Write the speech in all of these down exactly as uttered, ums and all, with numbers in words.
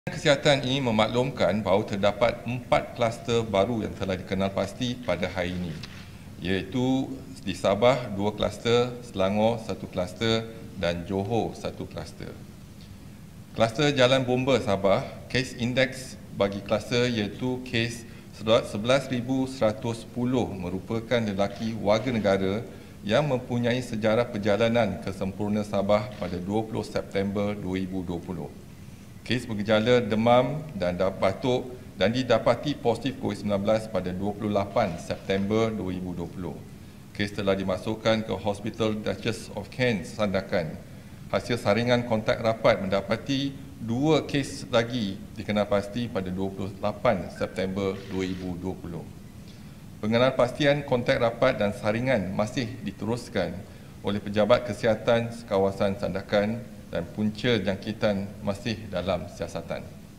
Kesihatan ini memaklumkan bahawa terdapat empat kluster baru yang telah dikenal pasti pada hari ini, iaitu di Sabah dua kluster, Selangor satu kluster dan Johor satu kluster. Kluster Jalan Bomba Sabah, kes indeks bagi kluster iaitu kes sebelas ribu seratus sepuluh merupakan lelaki warga negara yang mempunyai sejarah perjalanan ke Sempurna Sabah pada dua puluh September dua ribu dua puluh. Kes bergejala demam dan batuk dan didapati positif COVID sembilan belas pada dua puluh lapan September dua ribu dua puluh. Kes telah dimasukkan ke Hospital Duchess of Kent, Sandakan. Hasil saringan kontak rapat mendapati dua kes lagi dikenal pasti pada dua puluh lapan September dua ribu dua puluh. Pengenalpastian kontak rapat dan saringan masih diteruskan oleh pejabat kesihatan kawasan Sandakan dan punca jangkitan masih dalam siasatan.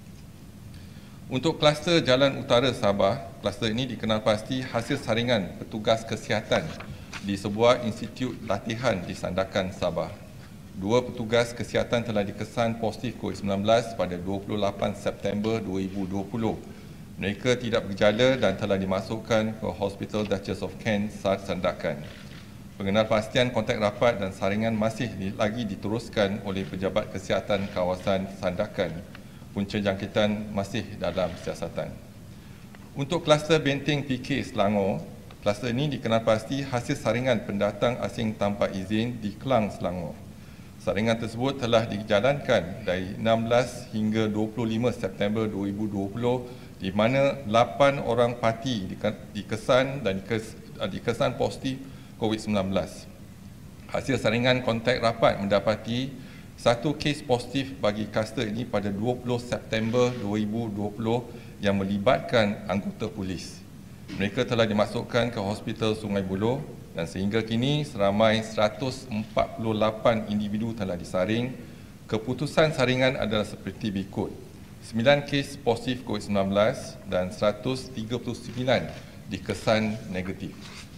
Untuk kluster Jalan Utara Sabah, kluster ini dikenal pasti hasil saringan petugas kesihatan di sebuah institut latihan di Sandakan, Sabah. Dua petugas kesihatan telah dikesan positif COVID sembilan belas pada dua puluh lapan September dua ribu dua puluh. Mereka tidak bergejala dan telah dimasukkan ke Hospital Duchess of Kent, Sandakan. Pengenalpastian kontak rapat dan saringan masih lagi diteruskan oleh pejabat kesihatan kawasan Sandakan. Punca jangkitan masih dalam siasatan. Untuk kluster Benteng P K Selangor, kluster ini dikenal pasti hasil saringan pendatang asing tanpa izin di Kelang, Selangor. Saringan tersebut telah dijalankan dari enam belas hingga dua puluh lima September dua ribu dua puluh di mana lapan orang parti dikesan dan dikesan positif COVID sembilan belas. Hasil saringan kontak rapat mendapati satu kes positif bagi kluster ini pada dua puluh September dua ribu dua puluh yang melibatkan anggota polis. Mereka telah dimasukkan ke Hospital Sungai Buloh dan sehingga kini seramai seratus empat puluh lapan individu telah disaring. Keputusan saringan adalah seperti berikut. sembilan kes positif COVID sembilan belas dan seratus tiga puluh sembilan dikesan negatif.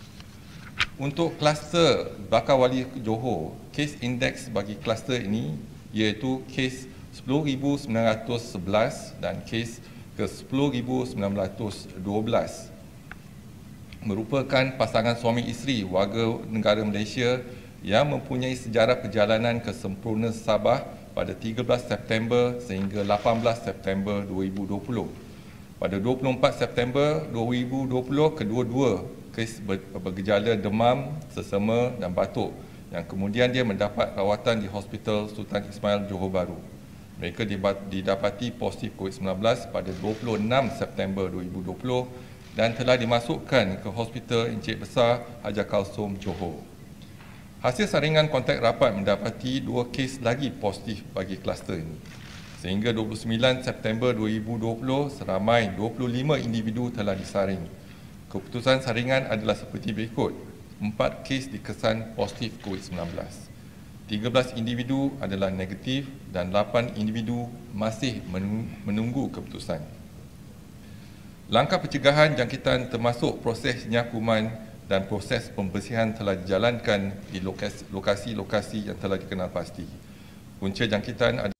Untuk kluster Bakar Wali Johor, kes indeks bagi kluster ini iaitu kes sepuluh ribu sembilan ratus sebelas dan kes ke sepuluh ribu sembilan ratus dua belas. Merupakan pasangan suami isteri warga negara Malaysia yang mempunyai sejarah perjalanan ke Sempurna Sabah pada tiga belas September sehingga lapan belas September dua ribu dua puluh. Pada dua puluh empat September dua ribu dua puluh, kedua-dua kes bergejala demam, sesama dan batuk yang kemudian dia mendapat rawatan di Hospital Sultan Ismail Johor Bahru. Mereka didapati positif COVID sembilan belas pada dua puluh enam September dua ribu dua puluh dan telah dimasukkan ke Hospital Encik Besar Hajar Kalsum, Johor. Hasil saringan kontak rapat mendapati dua kes lagi positif bagi kluster ini. Sehingga dua puluh sembilan September dua ribu dua puluh, seramai dua puluh lima individu telah disaring. Keputusan saringan adalah seperti berikut. Empat kes dikesan positif COVID sembilan belas. tiga belas individu adalah negatif dan lapan individu masih menunggu keputusan. Langkah pencegahan jangkitan termasuk proses nyakuman dan proses pembersihan telah dijalankan di lokasi-lokasi yang telah dikenal pasti. Punca jangkitan adalah